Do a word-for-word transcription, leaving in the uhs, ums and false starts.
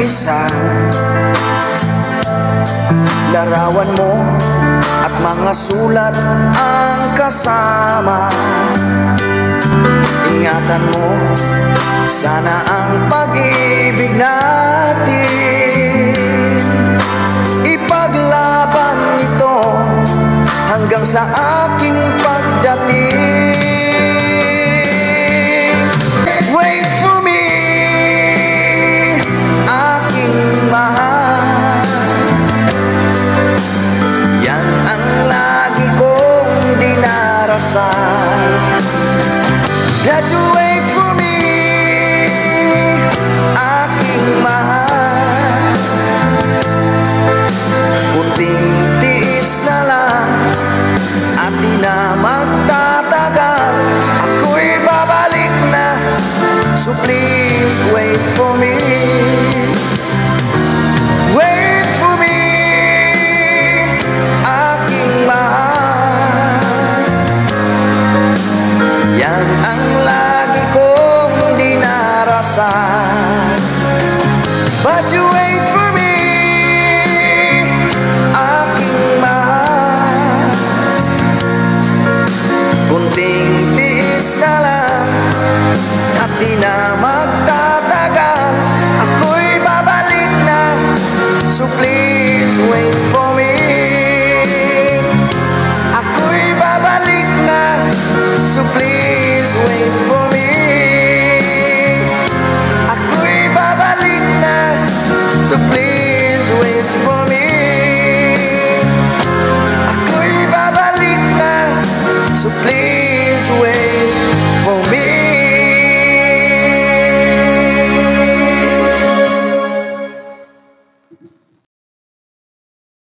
isa. Larawan mo at mga sulat ang kasama. Ingatan mo sana ang pag-ibig natin. Ipaglaban ito hanggang sa aking pagdating. Wait for me, aking mahal. Yan ang lagi kong dinarasal. That you wait for me, aking mahal. Kunting tiis na lang at di na magtatagal. Ako'y babalik na, so please wait for me. Wait for me, aking mahal. Yan ang lagi kong dinarasal. But you wait for me, aking mahal. Kunting tiis na lang at di na magtatagal. Ako'y babalik na, so please wait for me. Ako'y babalik na, so please wait for me.